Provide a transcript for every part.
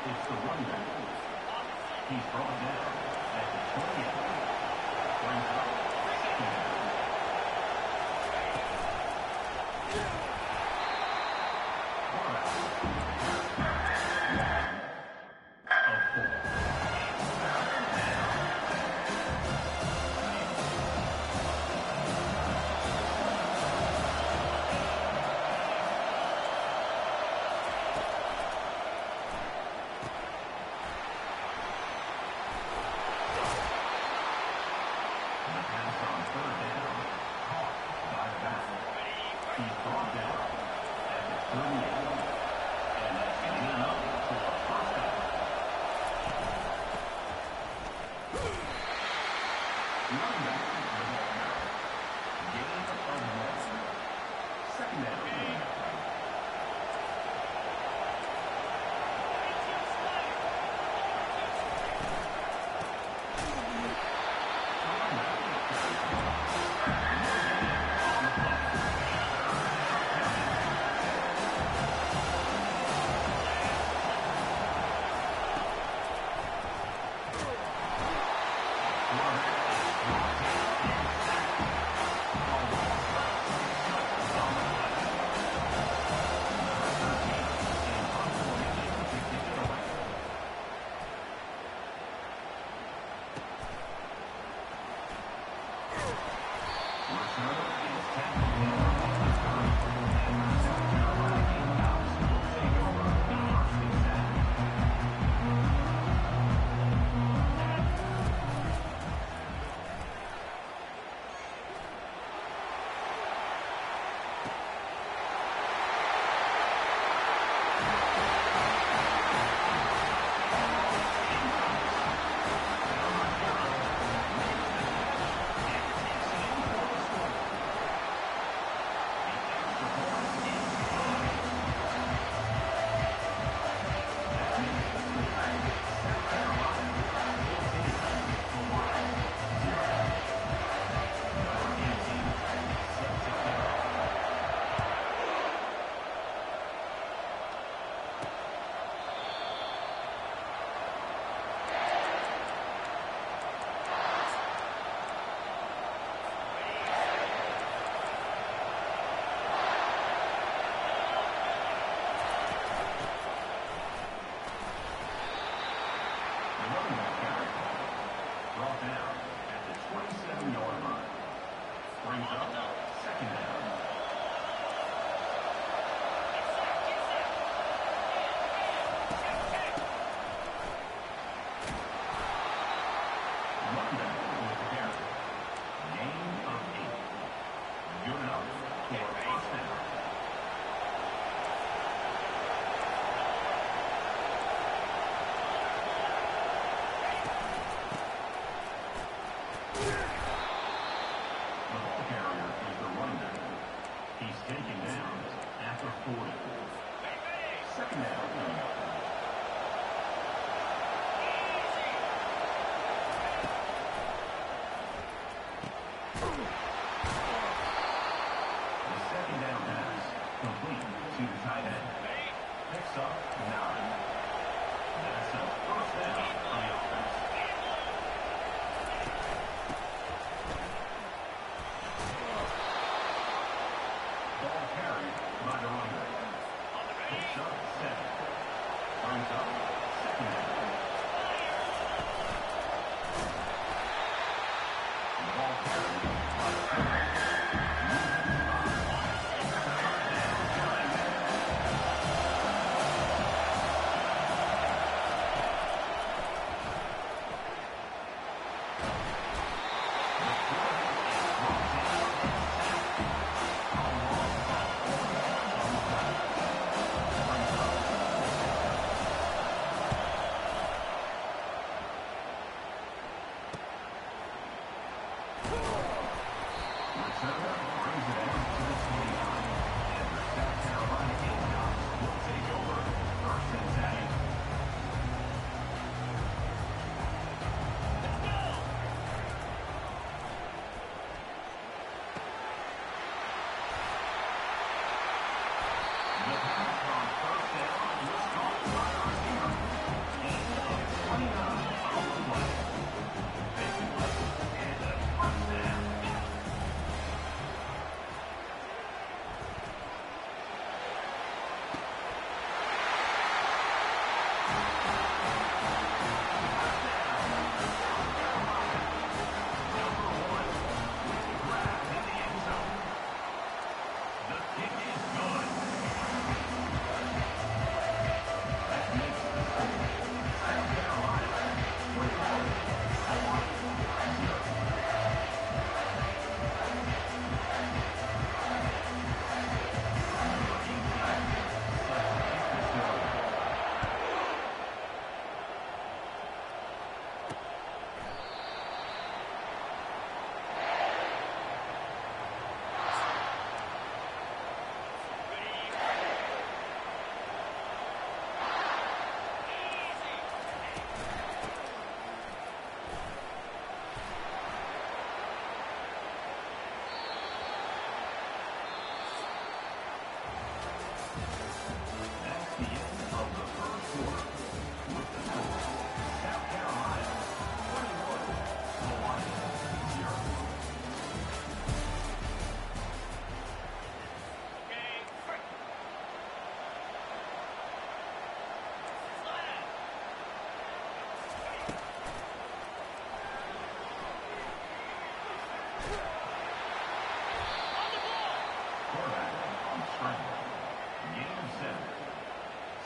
It's the runback. He's brought down at the 28. Brings up second down.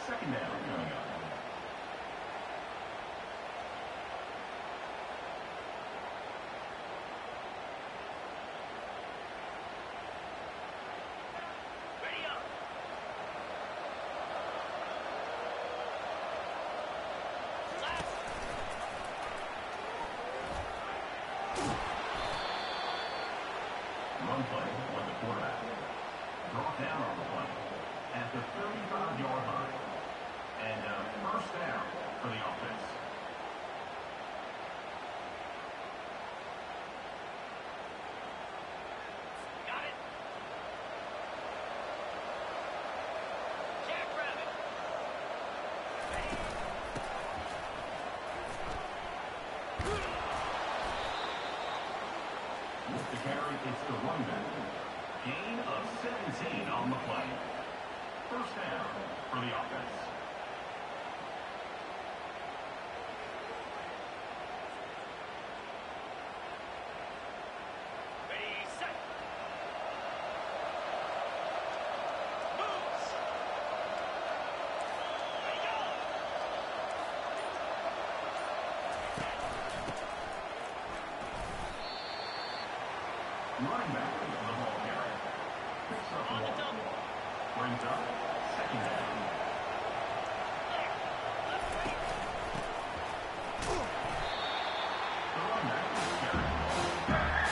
Second down coming up. Run play with the quarterback. Brought down on the play at the 35-yard line. And first down for the offense. Got it. Jackrabbit. With the carry, it's the running back. Gain of 17 on the play. First down for the offense. Ready, set. Moves. Ready, go. Running back with the ball carry. Picks up On the one. double. Brings up second down. Left, right. The running back with the carry.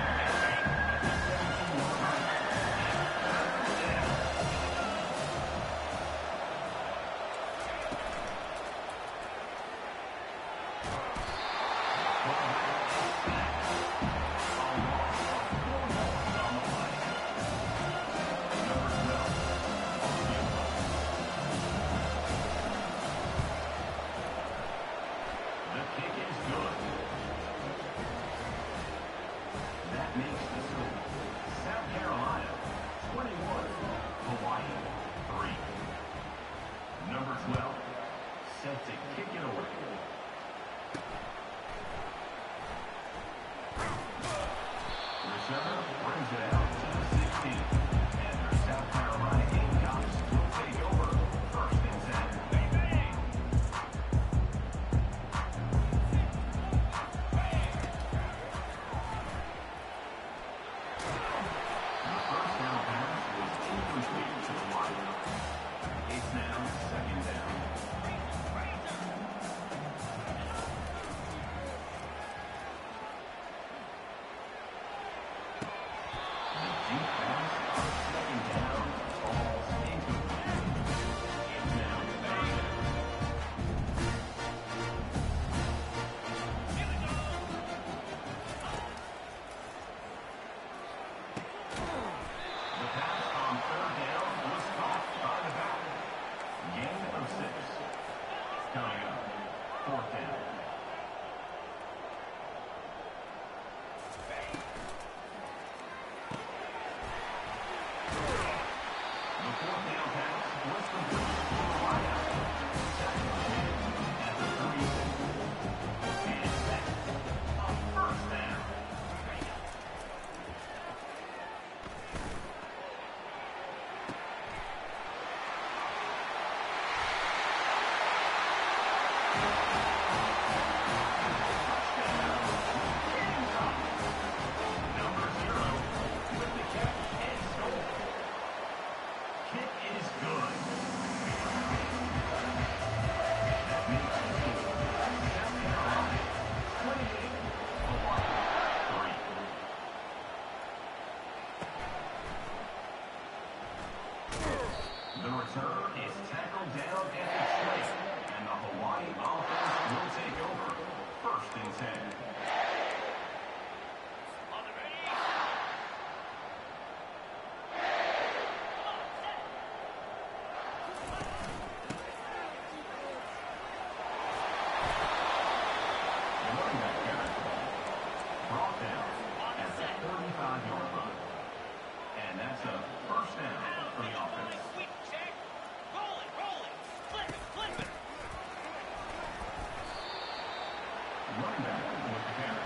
The kick is good. That makes the score. South Carolina 21, Hawaii 3. Number 12 set to kick it away. Reserve brings it out to the 16. And the South Carolina Gamecocks will take over first and 10. Bang, bang. The first down pass was incomplete to the wide. It's now second down. The deep pass on second down falls incomplete. It's now third down. Here we go. The pass on third down was caught by the back. Gain of 6. Coming up, fourth down. The fourth down pass was complete to the wideout. Second and 10 at the 36. And set. A first down. Number 0 with the kick and score. Kick is good. That makes the score. South Carolina 28, Hawaii 3. The return is tackled down at the 20, and the Hawaii offense will take over first and 10. On the ready. The running back carry. Brought down at the 35-yard line. And that's a first down for the offense. Sweep check. Roll it, roll it. Flip it, flip it. Running back with the carry.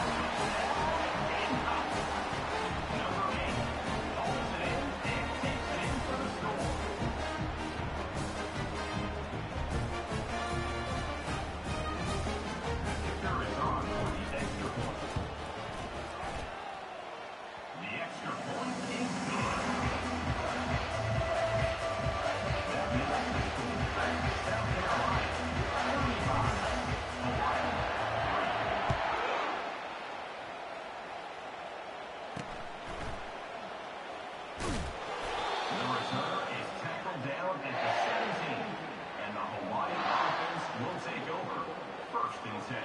Number 8 holds it in and takes it in for the score. The kicker is on for the extra point. The extra point is good. That makes the score South Carolina 35, Hawaii 3. The returner is tackled down at the 17, and the Hawaii offense will take over. First and 10.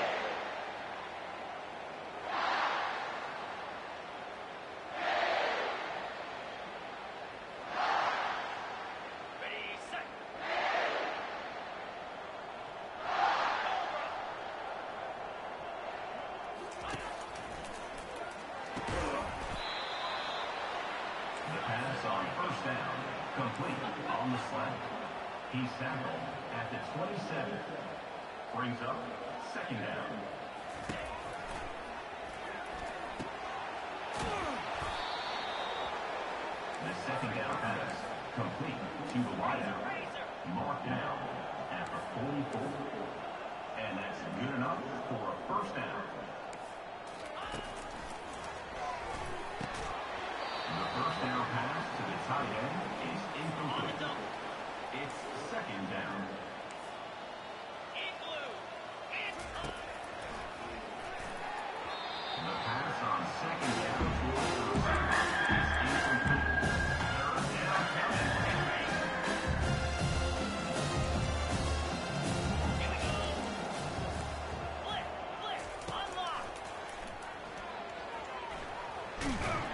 Ready, set. The pass on first down, complete on the slant. He's tackled at the 27. Brings up second down. The second down pass, complete to the wideout. Marked down at the 44. And that's good enough for a first down. The first down pass to the tight end is incomplete. It's second down. Igloo. The pass on second down towards the receiver is incomplete. Third down coming. Here we go. Flip, flip, unlock. The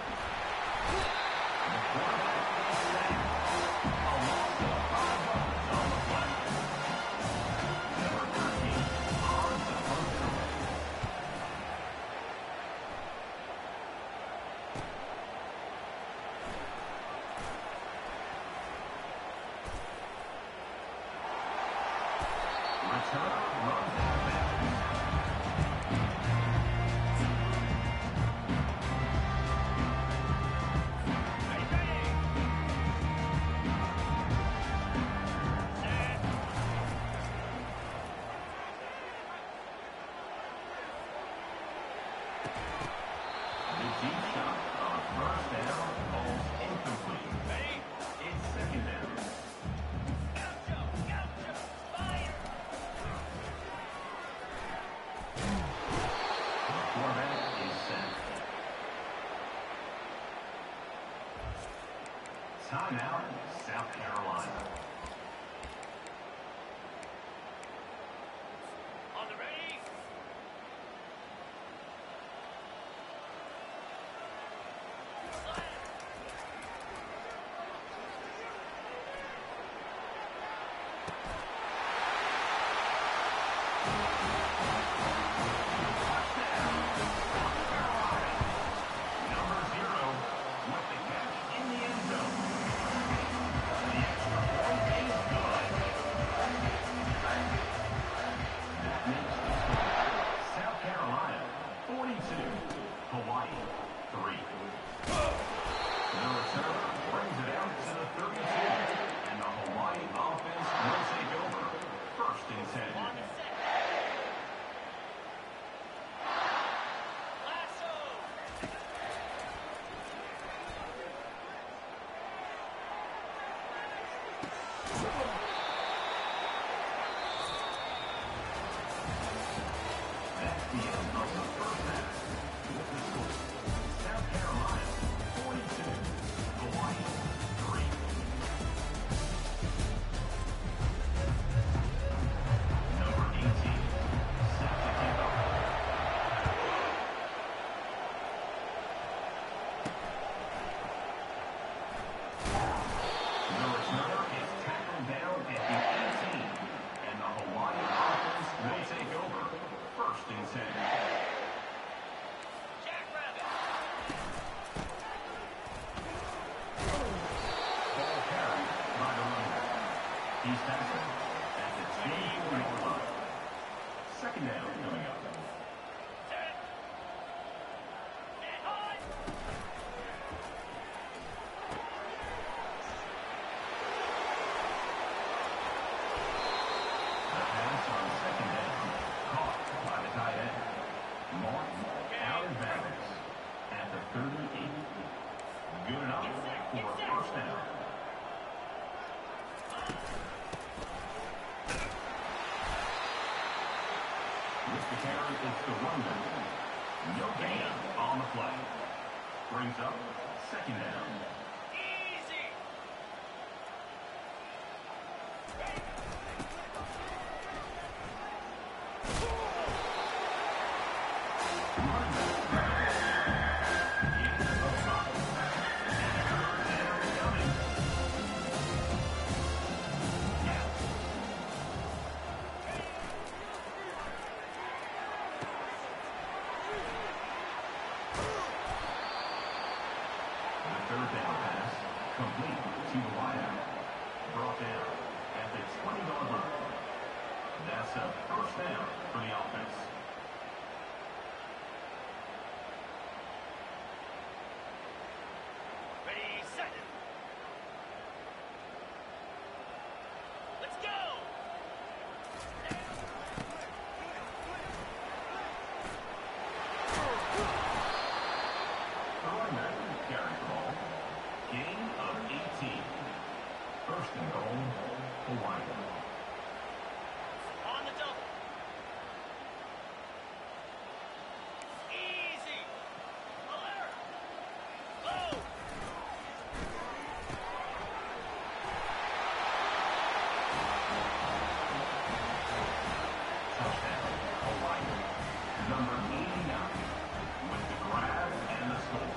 quarterback is sacked. A loss of 5 yards on the play. Number 13 on the first down. Returner runs out of bounds. Ready, ready. Set. The deep shot on first down falls incomplete. Ready? It's second down. Gaucho, gaucho, fire. The quarterback is set. Timeout, South Carolina. On the ready? Slam. Touchdown, South Carolina. Number 0 with the catch in the end zone. The extra point is good. That makes the score South Carolina 42, Hawaii 3. The returner brings it out to the 32, and the Hawaii offense will take over. First and 10. On the set. Lasso. That's the end of the first half. With the score, South Carolina 42, Hawaii 3. Number 18, set to kick off. The returner is tackled down at the 18, and the Hawaii offense will take over. First and 10. Jackrabbit. Ball carried by the running back. He's tackled at the 24-yard line. Second down coming up. Set. With the carry, it's the runner. No gain on the play. Brings up second down. Easy. Third down pass, complete to the wideout. Brought down at the 20-yard line. That's a first down for the offense. Ready, set. Let's go. The running back carries the ball. Gain of 18. First and goal, Hawaii. On the double. Easy. Alert. Low. Touchdown, Hawaii. Number 89 with the grab and the score.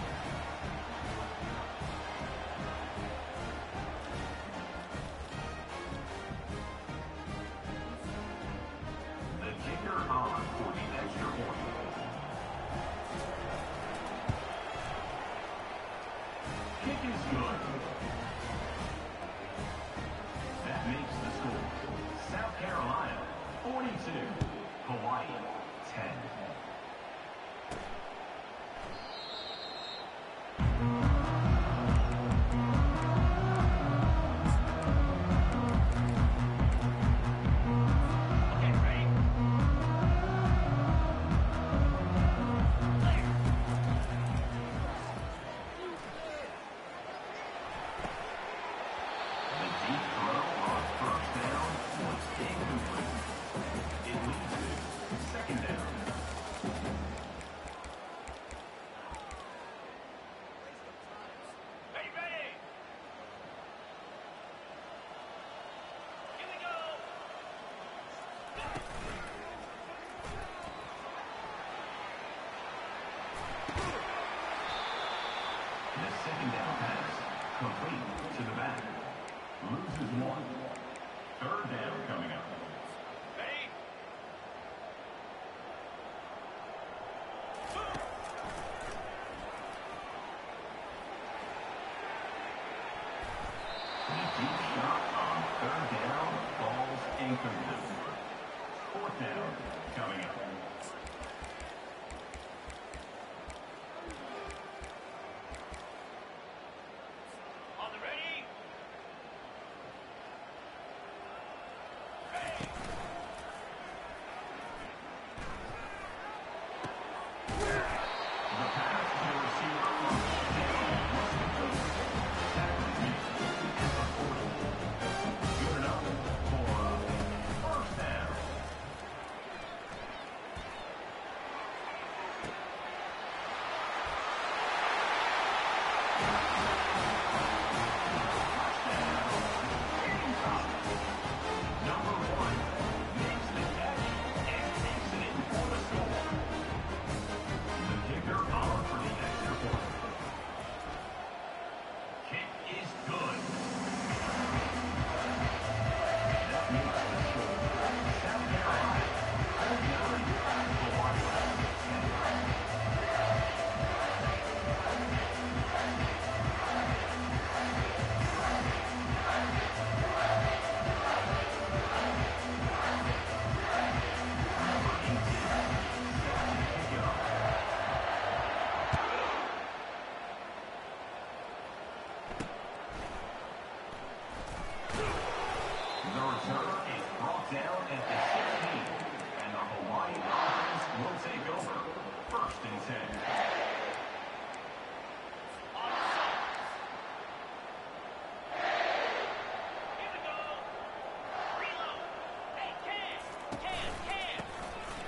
The kicker on for the extra point. Kick is good. That makes the score. South Carolina, 42. Hawaii, 10. Okay, ready. Clear. The deep throw on first down was incomplete. It leads to second down. Ready, ready. Here we go. The second down pass, complete to the back. Loses one. Third down coming up. Ready. The deep shot on third down falls incomplete. Fourth down coming up. On the ready. The pass to the receiver on tackle is made at the 40. Good enough for a first down. Number one makes the catch and takes it in for the score. The kicker on for the extra point. Kick is good. That makes the score. South Carolina, 49, Hawaii, 10. Number 18, set to kick it off. The return is brought down at the 16, and the Hawaii offense will take over. First and 10. On the set. Here we go. Reload. Hey, can.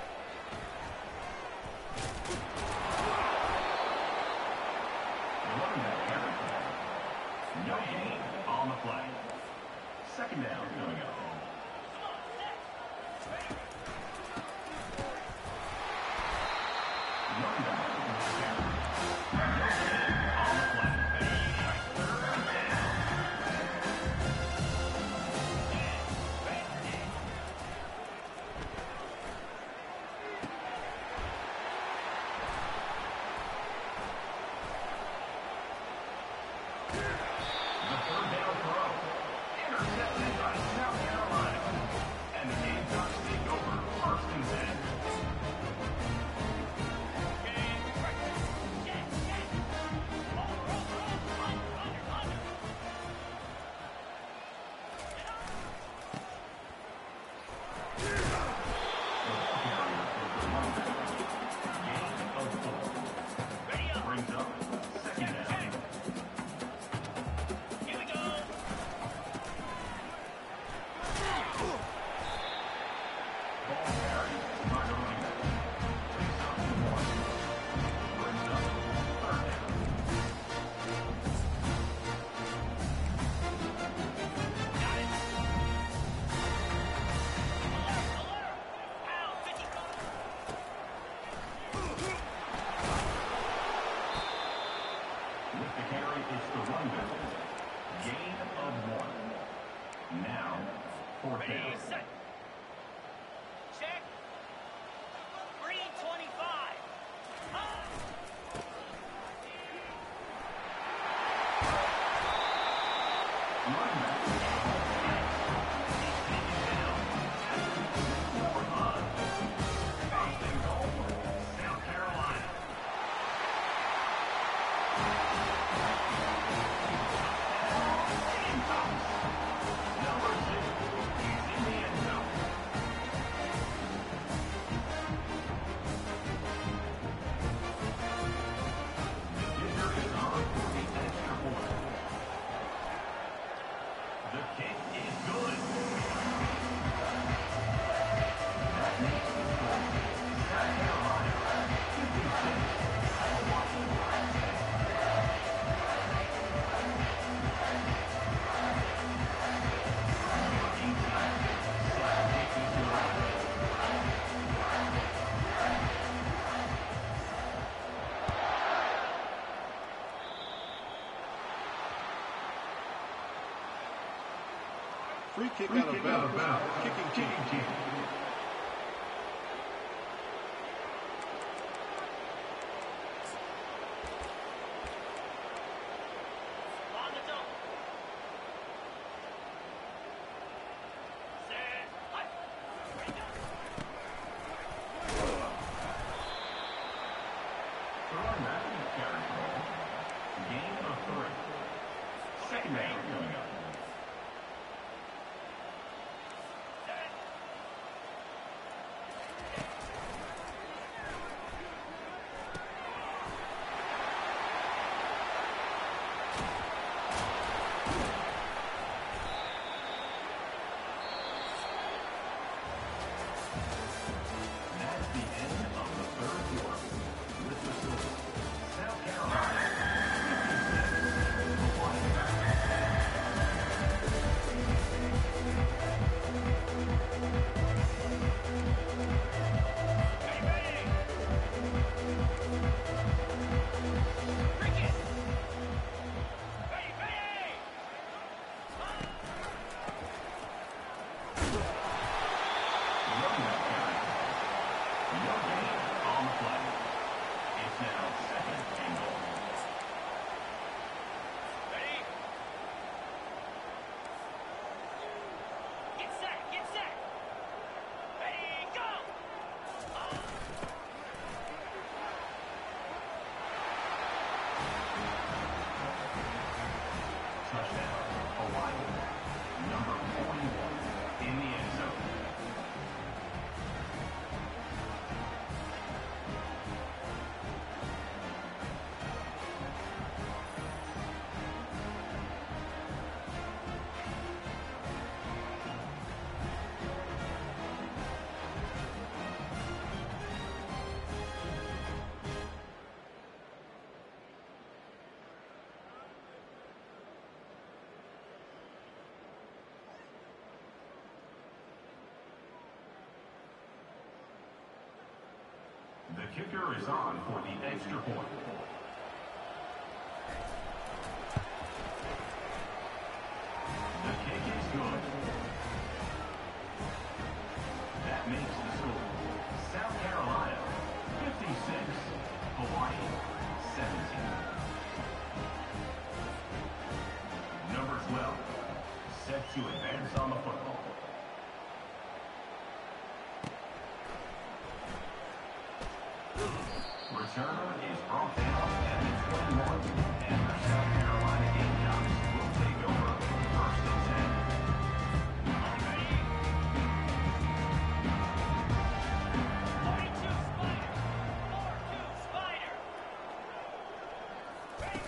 touchdown. set. Check. Green 25. Ah! Running back. He's taken down. Forward line. First and goal. South Carolina. Gamecocks. Number 2. He's in the end zone. The kicker is on for the extra point. The kick is good. That makes the score. South Carolina, 56. Free kick out of bounds. Kicking team. On the double. Set. Hut. Ready, go. Throwing back in the carry ball. Gain of 3. Second down coming up. Set. That's the end of the third quarter. With the score, South Carolina, 56. Hawaii. Ready, ready. Free kick. Ready, ready. Running back carry. No gain on the play. It's now second and goal. Ready? Get set, get set. Ready, go. Touchdown, Hawaii. Number 41 in the end zone. The kicker is on for the extra point. The kick is good. That makes the score. South Carolina, 56. Hawaii, 17. Number 12, set to advance on the football. Returner is brought down at the 21, and the South Carolina Gamecocks will take over first and 10. Ready? 42 Spider. 4-2 Spider. Ready?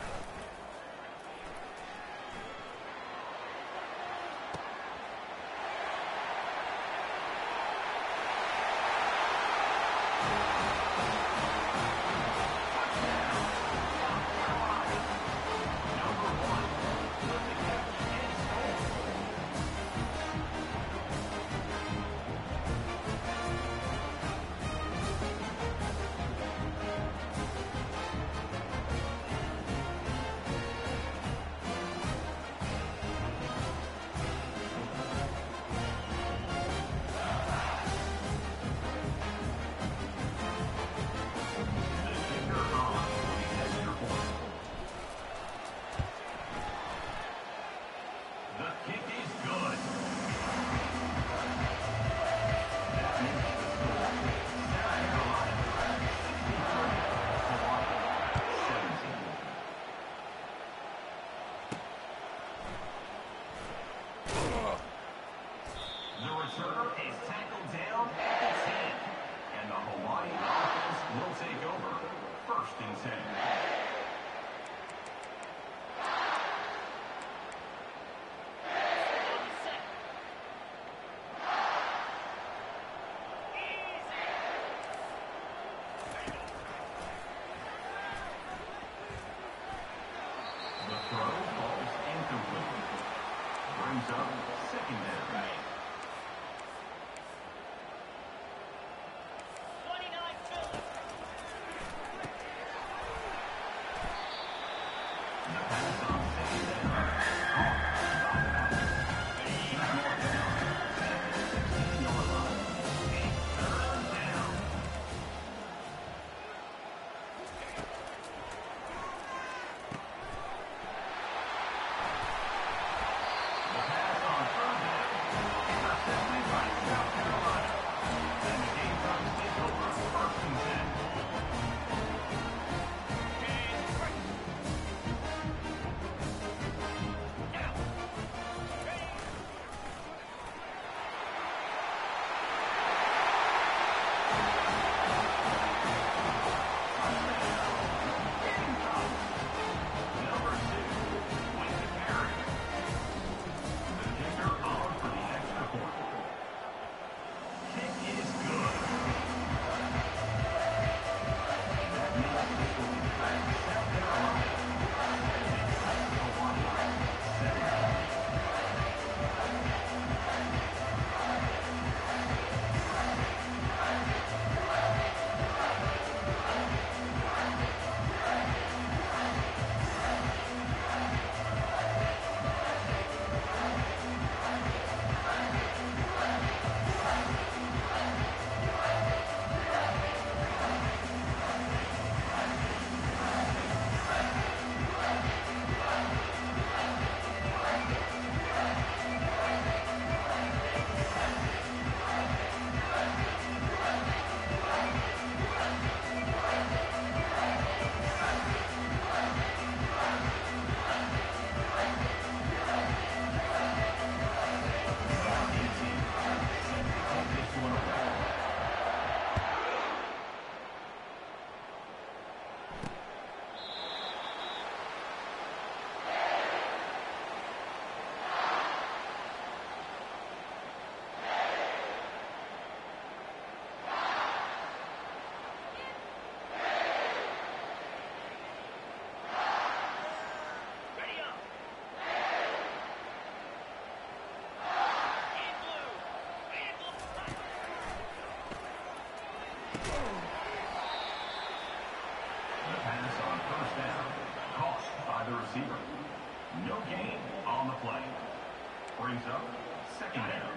The pass on first down, caught by the receiver. No gain on the play. Brings up second down.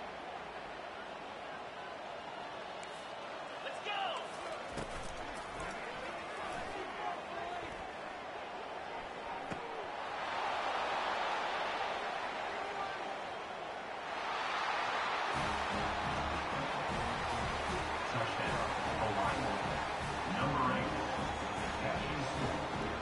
Let's go! Touchdown, Hawaii. Number 8, Cassius Smith.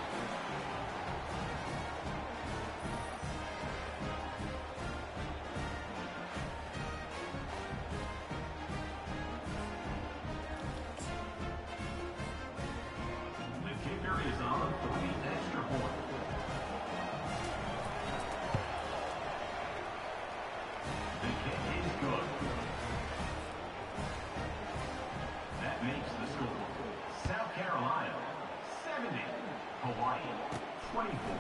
The kicker is on for the extra point. The kick is good. That makes the score South Carolina 70, Hawaii 24.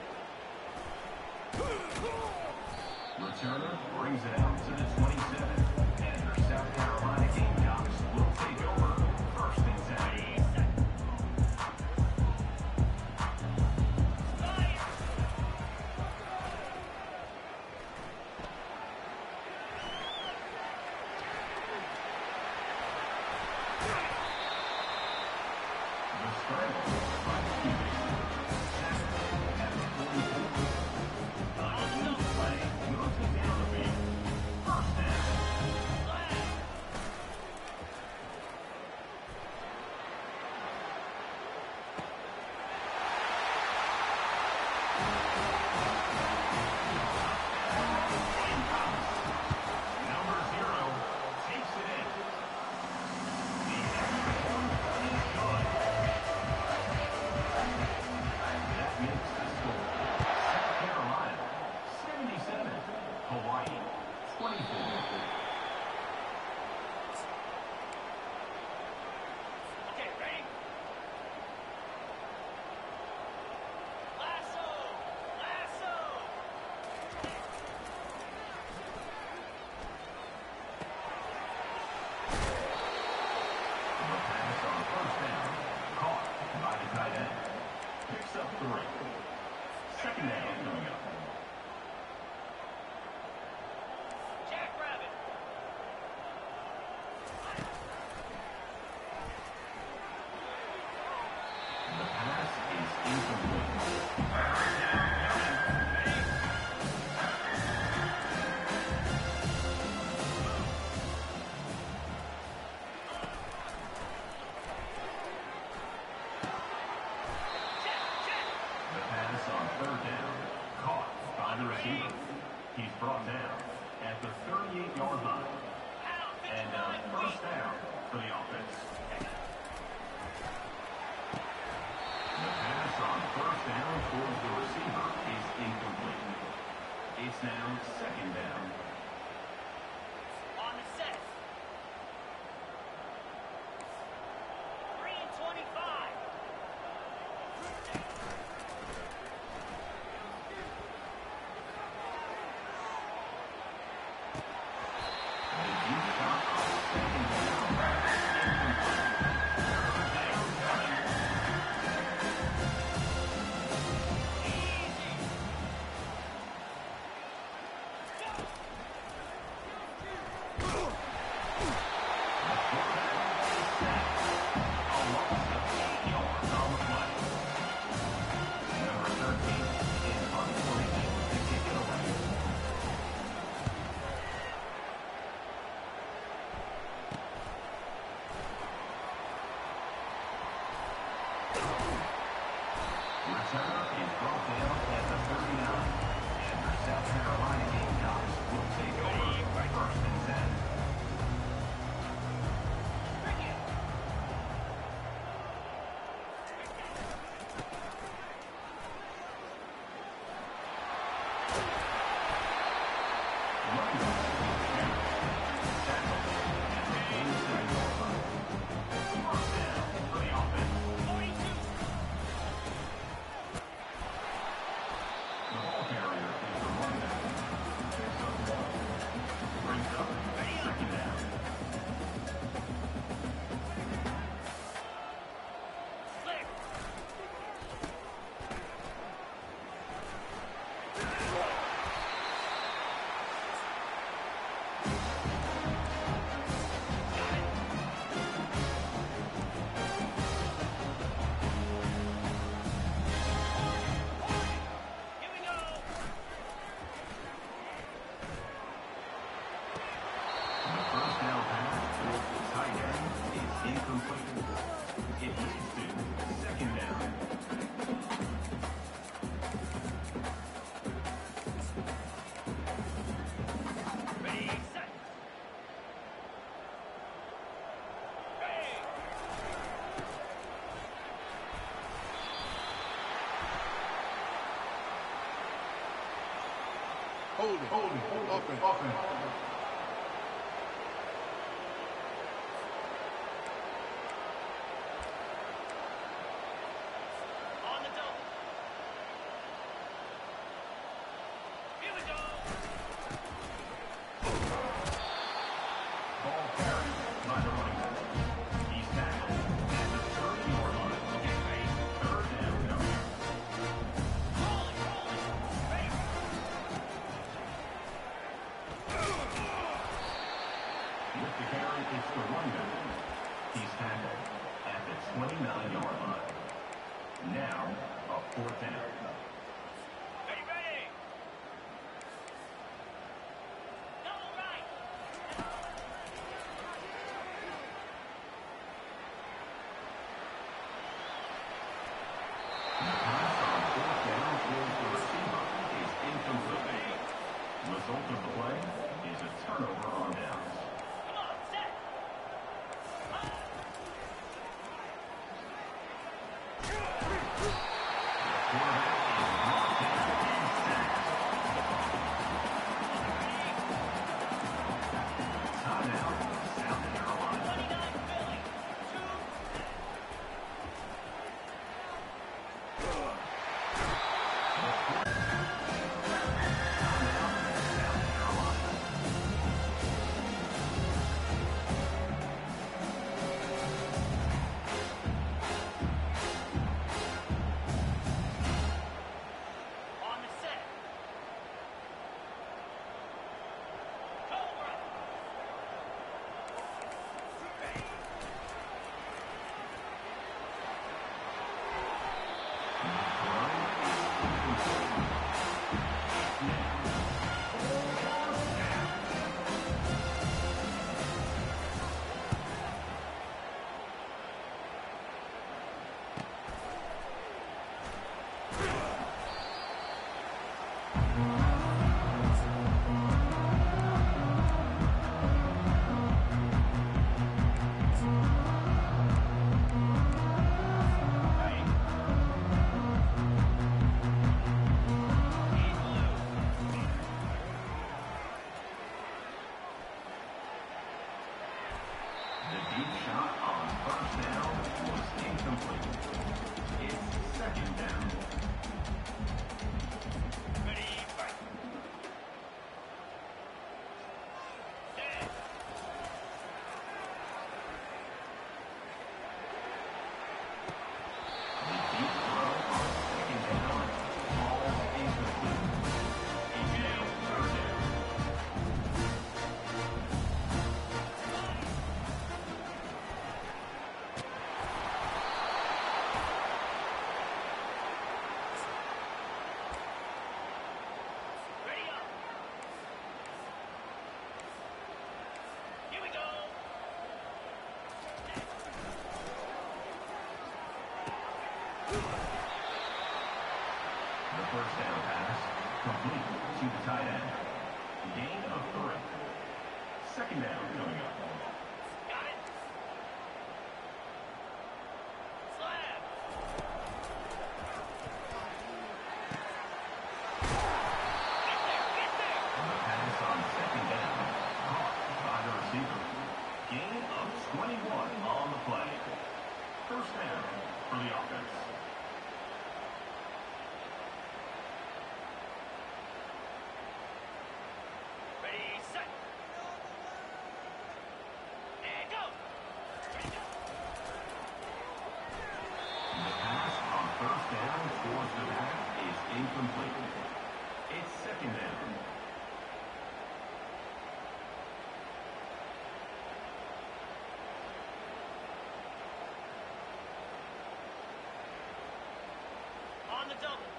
Returner brings it out to the 27, and the South Carolina Gamecocks will take over first and 10. Fire! The scramble by the QB. At the 44. On the play, moves it down the field. First down. Flag! Number 0 takes it in. The extra point is good. That makes the score South Carolina 77, Hawaii 24. Okay, ready? Lasso! Lasso! The pass on first down, caught by the tight end. Picks up 3. Second down coming up. Jackrabbit! The pass is incomplete. First down coming. Ready? Check! The pass on third down, caught by the receiver. He's brought down at the 38-yard line. Out! And first down for the offense. The pass on first down towards the receiver is incomplete. It's now second down. On the set. 3 and 25. The deep shot on second down. Incomplete. Third down coming. Easy! Returner is brought down at the 39. And the South Carolina Gamecocks will take over first and 10. Brings up Holding. Offense. On the double. Here we go. Ball carried by the running back. He's tackled at the 30-yard line. Get ready. Third down coming up. Rolling. Ready. With the carry, it's the running back. He's tackled at the 29-yard line. Now, a fourth down. Ready. Double right. The pass on fourth down towards the receiver is incomplete. Result of the play is a turnover on downs. Come on, set. Timeout, South Carolina. 29 Philly. 2. South Carolina. On the set. Cobra. The deep shot on first down was incomplete. It's second down. Ready, fight. Set. The deep throw on second down falls incomplete. It's now third down. Ready up. Here we go. The first down pass complete to the tight end. Gain of 3. Second down coming up. Got it. Slab. Get there. The pass on second down caught by the receiver. Gain of 21 on the play. First down for the offense. Ready, set. And go. Ready, go. The pass on first down towards the back is incomplete. It's second down. On the double.